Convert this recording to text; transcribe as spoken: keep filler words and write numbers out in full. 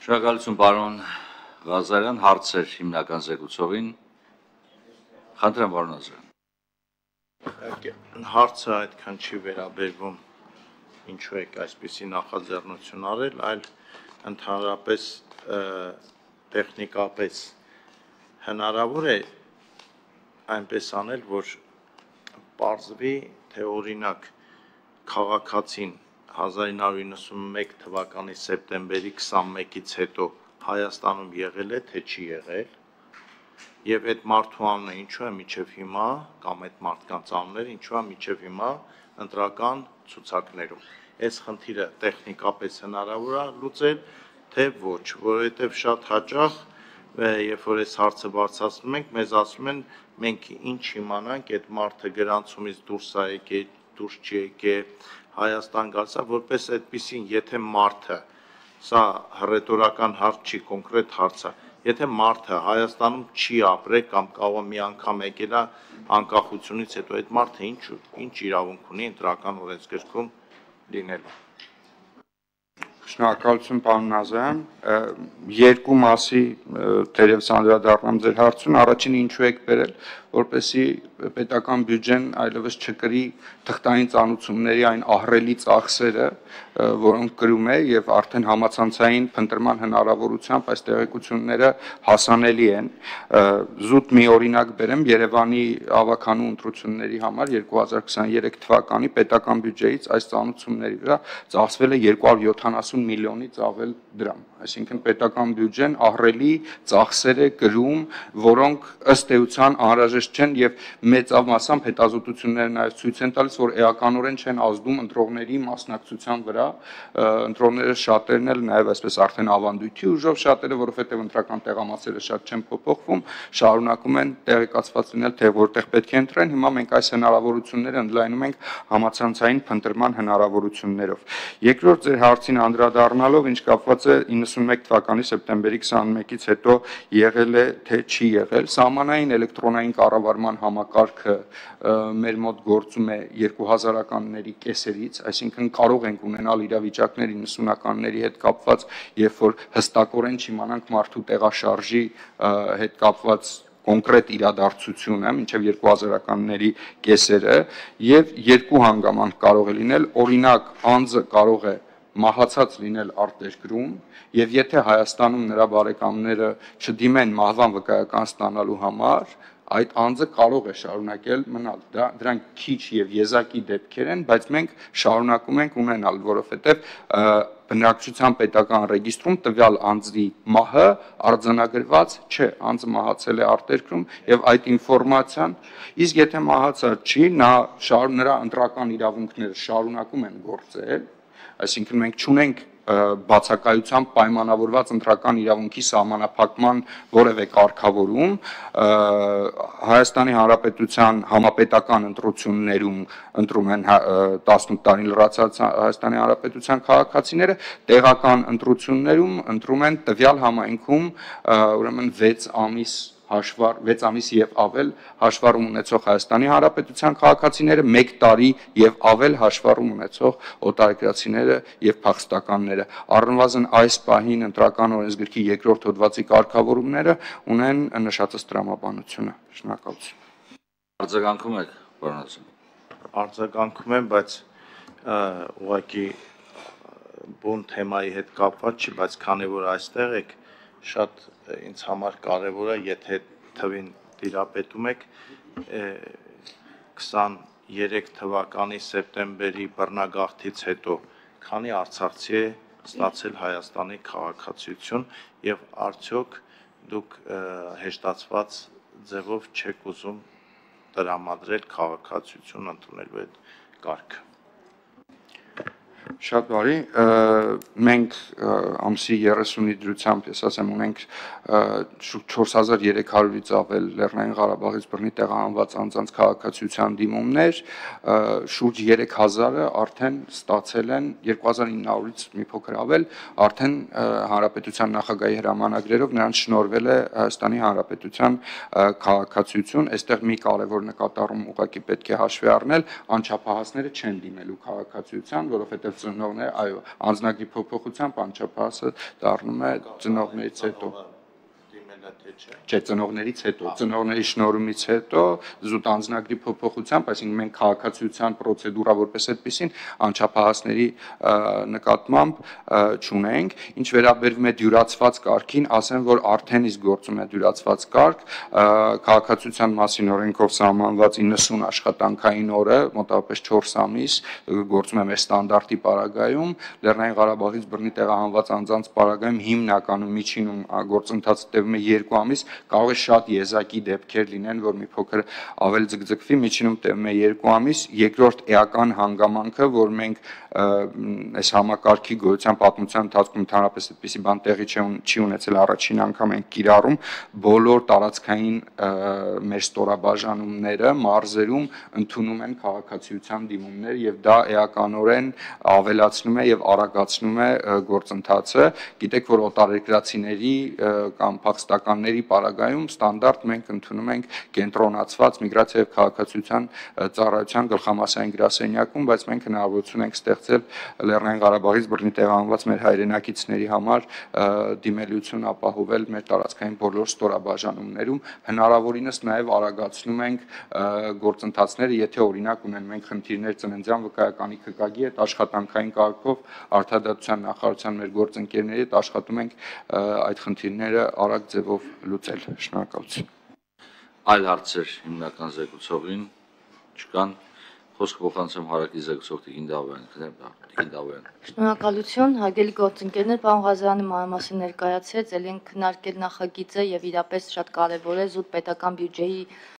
Շնորհակալություն պարոն Ղազարյան, հարցեր հիմնական զեկուցողին, խնդրեմ պարոն Ղազարյան։ Հարցը այդքան չի վերաբերվում ինչու եք այսպիսի նախաձեռնություն արել, այլ ընդհանրապես տեխնիկապես հնարավոր է այնպես անել, որ պարզվի, թե օրինակ քաղաքացին հազար ինը հարյուր իննսունմեկ թվականի սեպտեմբերի քսանմեկից հետո Հայաստանում եղել է, թե չի եղել, եւ այդ մարդու անունը ինչու է մինչև հիմա, կամ այդ մարդկանց անունները ինչու է մինչև հիմա ընտրական ցուցակներում։ Այս խնդիրը տեխնիկապես հնարավոր է լուծել, թե ոչ, որովհետև շատ հաճախ, երբ որ այս հարցը բարձրացնում ենք, մեզ ասում են, մենք ինչ իմանանք, այդ մարդը գրանցումից դուրս է եկել, դուրս չի եկել, Հայաստան գալիս է, որպես այդպիսին, եթե մարդը, սա հռետորական հարց չի, կոնկրետ հարց է, եթե մարդը Հայաստանում չի ապրել կամ կարող է մի անգամ եկել է անկախությունից հետո, այդ մարդը ինչ իրավունք ունի ընտրական օրենսգրքում լինելու։ Շնորհակալություն պարոն Ղազարյան, երկու մասի թերևս անդրադառնամ ձեր հարցին, առաջինը ինչու եք բերել, որպեսզի պետական բյուջեն այլևս չկրի թղթային ծանուցումների այն ահռելի ծախսերը, որոնք կրում է եւ արդեն համացանցային փնտրման հնարավորությամբ այս տեղեկությունները հասանելի են։ Զուտ մի օրինակ բերեմ Երևանի ավականու ընտրությունների համար երկու հազար քսաներեք թվականի պետական բյուջեից այս ծանուցումների վրա ծախսվել է երկու հարյուր յոթանասուն միլիոնից ավել դրամ, այսինքն պետական բյուջեն ահռելի ծախսեր է կրում, որոնք ըստ էության անհրաժեշտ չեն եւ մեծամասամբ հետազոտությունները նաեւ ցույց են տալիս, որ էականորեն չեն ազդում ընտրողների մասնակցության վրա, ընտրողները շատերն էլ նաեւ այսպես արդեն ավանդույթի ուժով շատերը, որովհետեւ ընտրական տեղամասերը շատ չեն փոփոխվում, շարունակում են տեղեկացված լինել, թե որտեղ պետք է ընտրեն, հիմա մենք այս հնարավորությունները ընդլայնում ենք համացանցային փնտրման հնարավորություններով։ Երկրորդ ձեր հարցին անդրադառնալով, ինչ կապված է իննսունմեկ թվականի սեպտեմբերի քսանմեկից հետո եղել է, թե չի եղել, սահմանային էլեկտրոնային կառավարման համակարգը մեր մոտ գործում է երկու հազարականների կեսերից, այսինքն կարող ենք ունենալ իրավիճակներ իննսունականների հետ կապված, երբ որ հստակորեն չիմանանք մարդու տեղաշարժի հետ կապված կոնկրետ իրադարձությունը մինչև երկու հազարականների կեսերը եւ երկու հանգամանք կարող է լինել, օրինակ անձը կարող է մահացած լինել արտերկրում եւ եթե Հայաստանում նրա բարեկամները չդիմեն մահվան վկայական ստանալու համար, այդ անձը կարող է շարունակել մնալ, դրանք քիչ եւ եզակի դեպքեր են, բայց մենք շարունակում ենք ունենալ, որովհետեւ բնակչության պետական ռեգիստրում տվյալ անձի մահը արձանագրված չէ, անձը մահացել է արտերկրում եւ այդ ինֆորմացիան, իսկ եթե մահացած չի, նա նրա ընտրական իրավունքները շարունակում են գործել, այսինքն մենք չունենք բացակայությամբ պայմանավորված ընտրական իրավունքի սահմանափակման որևէ կարգավորում, Հայաստանի Հանրապետության համապետական ընտրություններում ընտրում են տասնութ տարին լրացած Հայաստանի Հանրապետության քաղաքացիները, տեղական ընտրություններում ընտրում են տվյալ համայնքում ուրեմն վեց ամիս հաշվառ վեց ամիս եւ ավել հաշվառում ունեցող Հայաստանի Հանրապետության քաղաքացիները, մեկ տարի եւ ավել հաշվառում ունեցող օտարերկրացիները եւ փախստականները։ Առնվազն այս պահին ընտրական օրենսգրքի երկրորդ հոդվածի կարգավորումները ունեն նշածս տրամաբանությունը։ Շնորհակալություն։ Արձագանքում եք, պարոն Ղազարյան։ Արձագանքում եմ, բայց ուղղակի բուն թեմայի հետ կապված չի, բայց քանի որ այստեղ եք, շատ ինձ համար կարևոր է, եթե թվին տիրապետում եք, քսաներեք թվականի սեպտեմբերի բռնագաղթից հետո քանի արցախցի է ստացել Հայաստանի քաղաքացիություն եւ արդյոք դուք հեշտացված ձևով չեք ուզում տրամադրել քաղաքացիություն ընդունելու այդ կարգը։ Շատ բարի, մենք ամսի երեսունի դրությամբ, ես ասեմ, ունենք չորս հազար երեք հարյուրից ավել Լեռնային Ղարաբաղից բռնի տեղահանված անձանց քաղաքացիության դիմումներ, շուրջ երեք հազարը արդեն ստացել են, երկու հազար ինը հարյուրից մի փոքր ավել, արդեն Հանրապետության նախագահի հրամանագրերով նրանց շնորհվել է Հայաստանի Հանրապետության քաղաքացիություն, այստեղ մի կարևոր նկատառում ուղղակի պետք է հաշվի առնել, անչափահասները չեն դիմելու քաղաքացիության, որովհետև ծնողներ, այո, անձնագրի փոփոխությամբ անչափահասը դառնում է ծնողներից հետո։ Չէ, ծնողներից հետո, ծնողների շնորհումից հետո զուտ անձնագրի փոփոխությամբ, այսինքն մենք քաղաքացիության պրոցեդուրա որպես այդպեսին անչափահասների նկատմամբ չունենք, ինչ վերաբերվում է դյուրացված կարգին, ասեմ, որ արդեն իսկ գործում է դյուրացված կարգ, քաղաքացիության մասին օրենքով սահմանված իննսուն աշխատանքային օրը, մոտավորապես չորս ամիս գործում է մեր ստանդարտի պարագայում, Լեռնային Ղարաբաղից բռնի տեղահանված անձանց պարագայում հիմնականում միջինում գործընթացը տևում է երկու ամիս, կարող է շատ եզակի դեպքեր լինեն, որ մի փոքր ավել ձգձգվի, միջինում տևում է երկու ամիս, երկրորդ էական հանգամանքը, որ մենք այս համակարգի գոյության պատմության ընթացքում ընդհանրապես այդպիսի բան տեղի չի ունեցել, առաջին անգամ ենք կիրառում, բոլոր տարածքային մեր ստորաբաժանումները մարզերում ընդունում են քաղաքացիության դիմումներ եւ դա էականորեն ավելացնում է եւ արագացնում է գործընթացը։ Գիտեք, որ օտարերկրացիների կամ փախստականների պարագայում ստանդարտ մենք ընդունում ենք կենտրոնացված միգրացիա եւ քաղաքացիության ծառայության գլխամասային գրասենյակում, բայց մենք հնարավորություն ենք ստեղծել Լեռնային Ղարաբաղից բռնի տեղահանված մեր հայրենակիցների համար դիմելիություն ապահովել մեր տարածքային բոլոր ստորաբաժանումներում, հնարավորինս նաեւ արագացնում ենք գործընթացները, եթե օրինակ ունեն մենք խնդիրներ ծննդյան վկայականի քկագի հետ աշխատանքային կարգով արդարադատության նախարարության մեր գործընկերների հետ աշխատում ենք այդ խնդիրները արագ ձևով լուծել։ Շնորհակալություն։ Այլ հարցեր հիմնական զեկուցողին չկան։ Խոսքը փոխանցեմ հարակի զեկուցող Տիկին Դավոյան։ Շնորհակալություն, հարգելի գործընկերներ, պարոն Ղազարյանը մանրամասն ներկայացրեց, ել ենք քննարկել նախագիծը եւ իրապես շատ կարեւոր է զուտ պետական բյուջեի